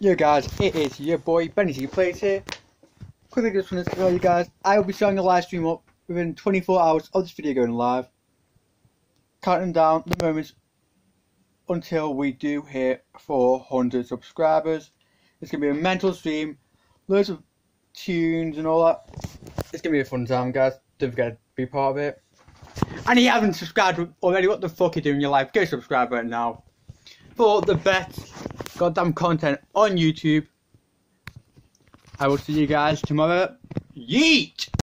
Yo guys, it is your boy Benny T Plays here. Quickly just wanted to tell you guys, I will be starting a live stream up within 24 hours of this video going live. Counting down the moments until we do hit 400 subscribers. It's going to be a mental stream, loads of tunes and all that. It's going to be a fun time guys, don't forget to be part of it. And if you haven't subscribed already, what the fuck are you doing in your life? Go subscribe right now. For the best goddamn content on YouTube. I will see you guys tomorrow. Yeet!